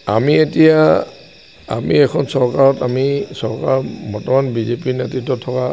আমি এখন চৰকাৰত চৰকাৰ বৰ্তমান বিজেপি নেতৃত্বত থকা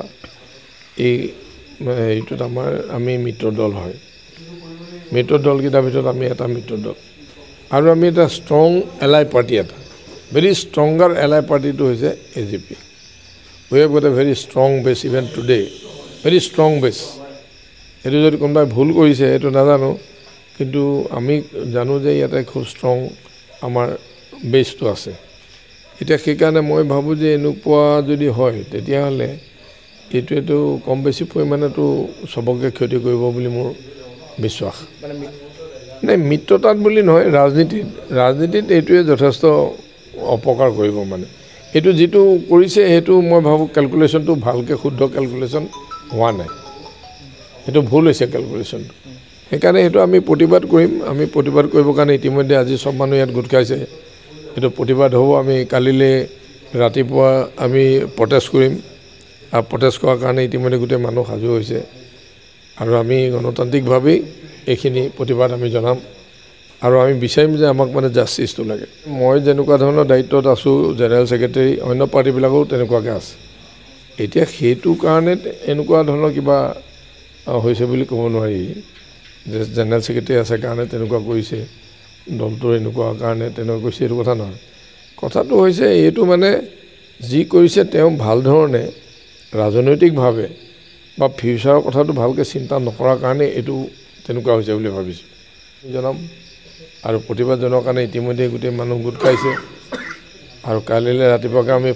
এইটোত আমি মিত্ৰ দল হয়। মিত্ৰ দলকেইটাৰ ভিতৰত আমি এটা মিত্ৰ দল আৰু আমি এটা ষ্ট্ৰং এলাই পাৰ্টি এটা ভেৰি ষ্ট্ৰংগাৰ এলাই পাৰ্টিটো হৈছে AGP. We have got a very strong base even today, very strong base. এইটো যদি কোনোবাই ভুল কৰিছে এইটো নাজানো, কিন্তু আমি জানো যে ইয়াতে খুব ষ্ট্ৰং আমাৰ বেছটো আছে। এতিয়া সেইকাৰণে মই ভাবোঁ যে এনেকুৱা যদি হয় তেতিয়াহ'লে এইটোৱেতো কম বেছি পৰিমাণেতো চবকে ক্ষতি কৰিব বুলি মোৰ বিশ্বাস। নাই, মিত্ৰতাত বুলি নহয়, ৰাজনীতিত এইটোৱে যথেষ্ট অপকাৰ কৰিব। এইটো যিটো কৰিছে সেইটো মই ভাবোঁ কেলকুলেশ্যনটো ভালকৈ শুদ্ধ কেলকুলেশ্যন হোৱা নাই, সেইটো ভুল হৈছে কেলকুলেশ্যনটো। সেইকাৰণে সেইটো আমি প্ৰতিবাদ কৰিম। আমি প্ৰতিবাদ কৰিবৰ কাৰণে ইতিমধ্যে আজি চব মানুহ ইয়াত গোট খাইছে। এইটো প্ৰতিবাদ হ'ব। আমি কালিলৈ ৰাতিপুৱা আমি প্ৰটেষ্ট কৰিম, আৰু প্ৰটেষ্ট কৰাৰ কাৰণে ইতিমধ্যে গোটেই মানুহ সাজু হৈছে, আৰু আমি গণতান্ত্ৰিকভাৱেই এইখিনি প্ৰতিবাদ আমি জনাম, আৰু আমি বিচাৰিম যে আমাক জাষ্টিছটো লাগে। মই যেনেকুৱা ধৰণৰ দায়িত্বত আছোঁ, জেনেৰেল ছেক্ৰেটাৰী, অন্য পাৰ্টিবিলাকৰো তেনেকুৱাকৈ আছে। এতিয়া সেইটো কাৰণে এনেকুৱা ধৰণৰ কিবা হৈছে বুলি ক'ব নোৱাৰি যে জেনেৰেল ছেক্ৰেটাৰী আছে কাৰণে তেনেকুৱা কৰিছে, দলটোৰ এনেকুৱা কাৰণে তেনেকুৱা কৰিছে, এইটো কথা নহয়। কথাটো হৈছে এইটো যি কৰিছে তেওঁ ভাল ধৰণে ৰাজনৈতিকভাৱে বা ফিউচাৰৰ কথাটো ভালকৈ চিন্তা নকৰাৰ কাৰণে এইটো তেনেকুৱা হৈছে বুলি ভাবিছোঁ জনাম, আৰু প্ৰতিবাদ জনোৱাৰ কাৰণে ইতিমধ্যে গোটেই মানুহ গোট খাইছে। আৰু কাইলৈ ৰাতিপুৱাকৈ আমি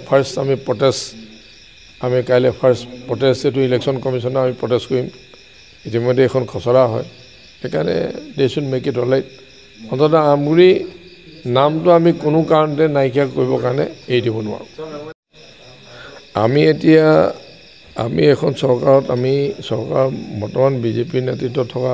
কাইলৈ ফাৰ্ষ্ট প্ৰটেষ্ট এইটো ইলেকশ্যন কমিশ্যনৰ আমি প্ৰটেষ্ট কৰিম। ইতিমধ্যে এখন খচৰা হয়, সেইকাৰণে they should make it alright. অন্ততঃ আমগুৰি নামটো আমি কোনো কাৰণতে নাইকিয়া কৰিবৰ কাৰণে এৰি দিব নোৱাৰোঁ। আমি এখন চৰকাৰত চৰকাৰ বৰ্তমান বিজেপি নেতৃত্বত থকা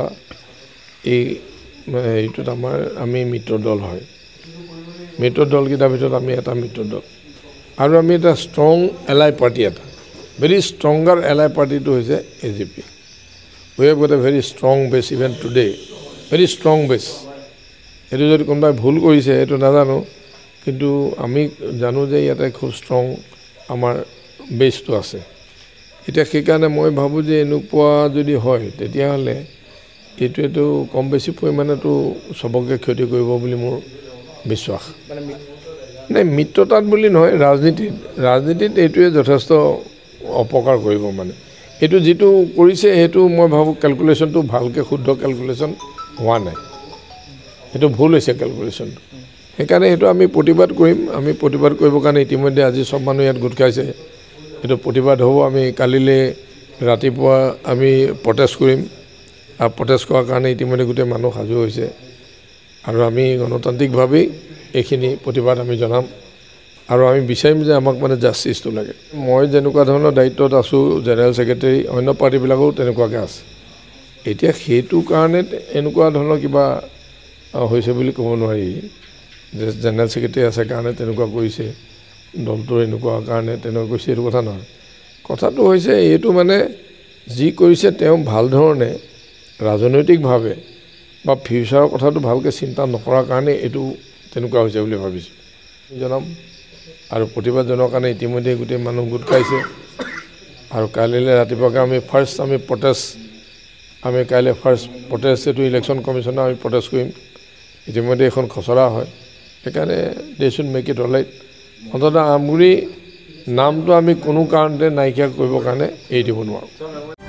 এইটোত আমি মিত্ৰ দল হয়। মিত্ৰ দলকেইটাৰ ভিতৰত আমি এটা মিত্ৰ দল আৰু আমি এটা ষ্ট্ৰং এলাই পাৰ্টি এটা ভেৰি ষ্ট্ৰংগাৰ এলাই পাৰ্টিটো হৈছে AGP. We have got a very strong base even today, very strong base. এইটো যদি কোনোবাই ভুল কৰিছে এইটো নাজানো, কিন্তু আমি জানো যে ইয়াতে খুব ষ্ট্ৰং আমাৰ বেছটো আছে। এতিয়া সেইকাৰণে মই ভাবোঁ যে এনেকুৱা যদি হয় তেতিয়াহ'লে এইটোৱেতো কম বেছি পৰিমাণেতো চবকে ক্ষতি কৰিব বুলি মোৰ বিশ্বাস। নাই, মিত্ৰতাত বুলি নহয়, ৰাজনীতিত এইটোৱে যথেষ্ট অপকাৰ কৰিব। এইটো যিটো কৰিছে সেইটো মই ভাবোঁ কেলকুলেশ্যনটো ভালকৈ শুদ্ধ কেলকুলেশ্যন হোৱা নাই, সেইটো ভুল হৈছে কেলকুলেশ্যনটো। সেইকাৰণে সেইটো আমি প্ৰতিবাদ কৰিম। আমি প্ৰতিবাদ কৰিবৰ কাৰণে ইতিমধ্যে আজি চব মানুহ ইয়াত গোট খাইছে। এইটো প্ৰতিবাদ হ'ব। আমি কালিলৈ ৰাতিপুৱা আমি প্ৰটেষ্ট কৰিম, আৰু প্ৰটেষ্ট কৰাৰ কাৰণে ইতিমধ্যে গোটেই মানুহ সাজু হৈছে, আৰু আমি গণতান্ত্ৰিকভাৱেই এইখিনি প্ৰতিবাদ আমি জনাম, আৰু আমি বিচাৰিম যে আমাক জাষ্টিছটো লাগে। মই যেনেকুৱা ধৰণৰ দায়িত্বত আছোঁ, জেনেৰেল ছেক্ৰেটাৰী, অন্য পাৰ্টিবিলাকৰো তেনেকুৱাকৈ আছে। এতিয়া সেইটো কাৰণে এনেকুৱা ধৰণৰ কিবা হৈছে বুলি ক'ব নোৱাৰি যে জেনেৰেল ছেক্ৰেটাৰী আছে কাৰণে তেনেকুৱা কৰিছে, দলটোৰ এনেকুৱা কাৰণে তেনেকুৱা কৰিছে, এইটো কথা নহয়। কথাটো হৈছে এইটো যি কৰিছে তেওঁ ভাল ধৰণে ৰাজনৈতিকভাৱে বা ফিউচাৰৰ কথাটো ভালকৈ চিন্তা নকৰাৰ কাৰণে এইটো তেনেকুৱা হৈছে বুলি ভাবিছোঁ জনাম, আৰু প্ৰতিবাদ জনোৱাৰ কাৰণে ইতিমধ্যে গোটেই মানুহ গোট খাইছে। আৰু কাইলৈ ৰাতিপুৱাকৈ আমি ফাৰ্ষ্ট প্ৰটেষ্ট এইটো ইলেকশ্যন কমিশ্যনৰ আমি প্ৰটেষ্ট কৰিম। ইতিমধ্যে এখন খচৰা হয়, সেইকাৰণে they should make it alright. অন্ততঃ আমগুৰি নামটো আমি কোনো কাৰণতে নাইকিয়া কৰিবৰ কাৰণে এৰি দিব নোৱাৰোঁ।